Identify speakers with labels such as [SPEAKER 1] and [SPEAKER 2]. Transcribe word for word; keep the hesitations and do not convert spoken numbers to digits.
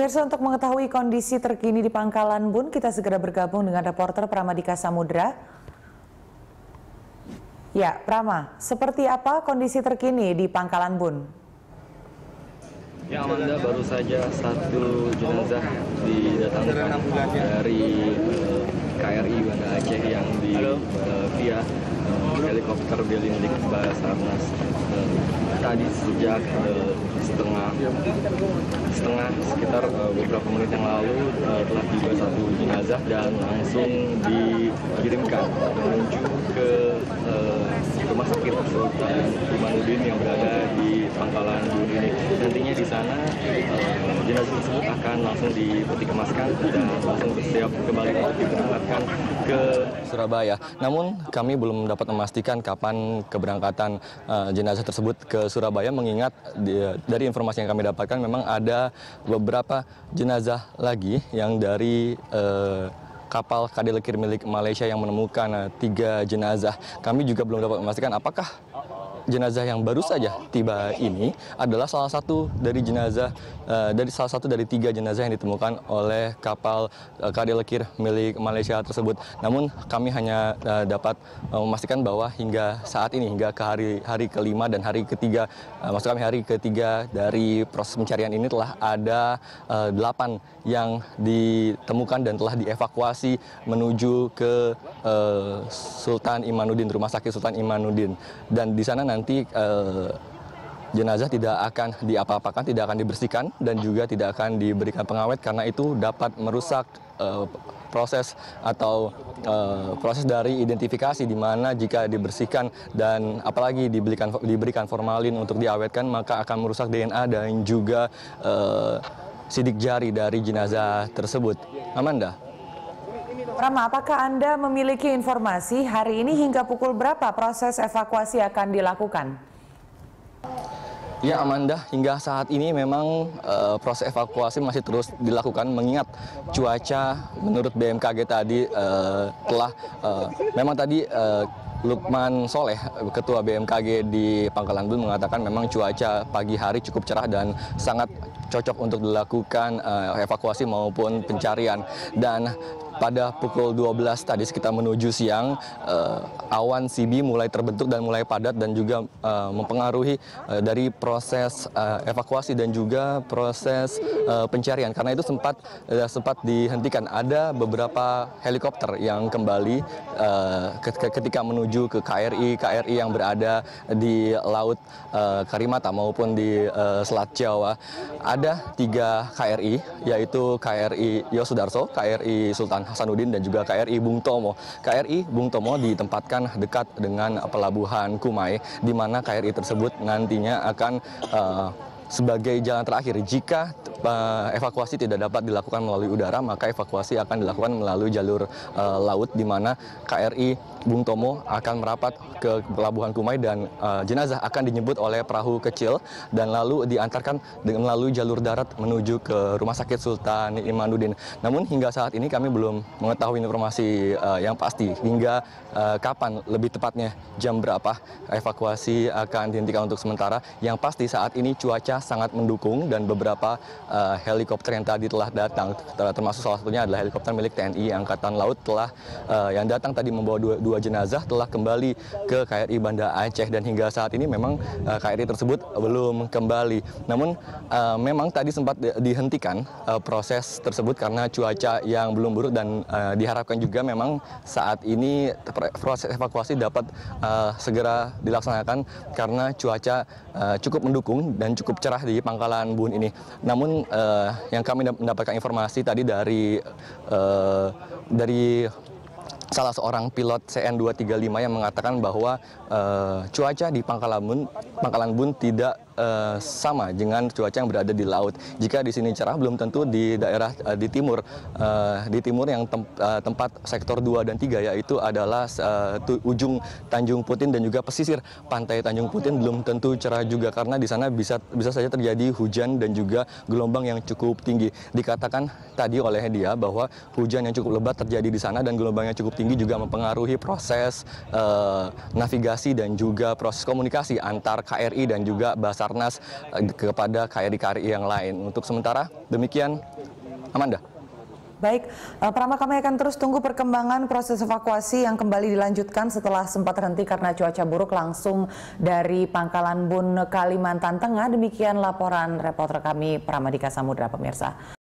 [SPEAKER 1] Pemirsa, untuk mengetahui kondisi terkini di Pangkalan Bun, kita segera bergabung dengan reporter Pramadika Samudra. Ya, Prama, seperti apa kondisi terkini di Pangkalan Bun?
[SPEAKER 2] Ya, Amanda, baru saja satu jenazah didatangkan dari uh, K R I Banda Aceh yang di uh, via uh, helikopter milik Basarnas uh, tadi sejak uh, setengah setengah sekitar uh, beberapa menit yang lalu uh, telah tiba satu jenazah dan langsung dikirimkan menuju ke uh, rumah sakit Sultan Imanuddin yang berada di Pangkalan Bun ini. Nantinya di sana uh, jenazah tersebut akan langsung dipeti kemaskan dan langsung bersiap kembali untuk diberangkatkan ke Surabaya. Namun kami belum dapat memastikan kapan keberangkatan uh, jenazah tersebut ke Surabaya, mengingat di, dari informasi yang kami dapatkan memang ada beberapa jenazah lagi yang dari uh, kapal K D Lekir milik Malaysia yang menemukan uh, tiga jenazah. Kami juga belum dapat memastikan apakah jenazah yang baru saja tiba ini adalah salah satu dari jenazah uh, dari salah satu dari tiga jenazah yang ditemukan oleh kapal uh, K D Lekir milik Malaysia tersebut. Namun kami hanya uh, dapat uh, memastikan bahwa hingga saat ini, hingga ke hari hari kelima dan hari ketiga, uh, maksud kami hari ketiga dari proses pencarian ini, telah ada uh, delapan yang ditemukan dan telah dievakuasi menuju ke uh, Sultan Imanuddin, Rumah Sakit Sultan Imanuddin. Dan di sana nanti uh, jenazah tidak akan diapa-apakan, tidak akan dibersihkan dan juga tidak akan diberikan pengawet karena itu dapat merusak uh, proses atau uh, proses dari identifikasi, di mana jika dibersihkan dan apalagi diberikan diberikan formalin untuk diawetkan, maka akan merusak D N A dan juga uh, sidik jari dari jenazah tersebut. Amanda.
[SPEAKER 1] Rama, apakah Anda memiliki informasi hari ini hingga pukul berapa proses evakuasi akan dilakukan?
[SPEAKER 2] Ya, Amanda, hingga saat ini memang uh, proses evakuasi masih terus dilakukan, mengingat cuaca menurut B M K G tadi uh, telah uh, memang tadi uh, Lukman Soleh, Ketua B M K G di Pangkalan Bun, mengatakan memang cuaca pagi hari cukup cerah dan sangat cocok untuk dilakukan uh, evakuasi maupun pencarian. Dan pada pukul dua belas tadi, sekitar menuju siang, uh, awan C B mulai terbentuk dan mulai padat dan juga uh, mempengaruhi uh, dari proses uh, evakuasi dan juga proses uh, pencarian. Karena itu sempat uh, sempat dihentikan. Ada beberapa helikopter yang kembali uh, ketika menuju ke K R I K R I yang berada di Laut uh, Karimata maupun di uh, Selat Jawa. Ada tiga K R I, yaitu K R I Yosudarso, K R I Sultan Hasanuddin dan juga K R I Bung Tomo. K R I Bung Tomo ditempatkan dekat dengan pelabuhan Kumai, di mana K R I tersebut nantinya akan uh, sebagai jalan terakhir. Jika uh, evakuasi tidak dapat dilakukan melalui udara, maka evakuasi akan dilakukan melalui jalur uh, laut, di mana K R I Bung Tomo akan merapat ke pelabuhan Kumai dan uh, jenazah akan dijemput oleh perahu kecil dan lalu diantarkan dengan melalui jalur darat menuju ke Rumah Sakit Sultan Imanuddin. Namun hingga saat ini kami belum mengetahui informasi uh, yang pasti hingga uh, kapan, lebih tepatnya jam berapa evakuasi akan dihentikan untuk sementara. Yang pasti saat ini cuaca sangat mendukung dan beberapa uh, helikopter yang tadi telah datang, termasuk salah satunya adalah helikopter milik T N I Angkatan Laut, telah uh, yang datang tadi membawa dua, dua jenazah, telah kembali ke K R I Banda Aceh dan hingga saat ini memang uh, K R I tersebut belum kembali. Namun uh, memang tadi sempat dihentikan uh, proses tersebut karena cuaca yang belum buruk dan uh, diharapkan juga memang saat ini proses evakuasi dapat uh, segera dilaksanakan karena cuaca uh, cukup mendukung dan cukup cerah di Pangkalan Bun ini. Namun uh, yang kami mendapatkan informasi tadi dari uh, dari salah seorang pilot C N dua tiga lima yang mengatakan bahwa uh, cuaca di Pangkalan Bun, Pangkalan Bun tidak uh, sama dengan cuaca yang berada di laut. Jika di sini cerah, belum tentu di daerah uh, di timur, uh, di timur yang tem uh, tempat sektor dua dan tiga, yaitu adalah uh, ujung Tanjung Putin dan juga pesisir pantai Tanjung Putin, belum tentu cerah juga karena di sana bisa bisa saja terjadi hujan dan juga gelombang yang cukup tinggi. Dikatakan tadi oleh dia bahwa hujan yang cukup lebat terjadi di sana dan gelombang yang cukup tinggi tinggi juga mempengaruhi proses uh, navigasi dan juga proses komunikasi antar K R I dan juga Basarnas uh, kepada K R I K R I yang lain. Untuk sementara demikian, Amanda.
[SPEAKER 1] Baik, Prama, kami akan terus tunggu perkembangan proses evakuasi yang kembali dilanjutkan setelah sempat terhenti karena cuaca buruk langsung dari Pangkalan Bun, Kalimantan Tengah. Demikian laporan reporter kami Pramadika Samudra, pemirsa.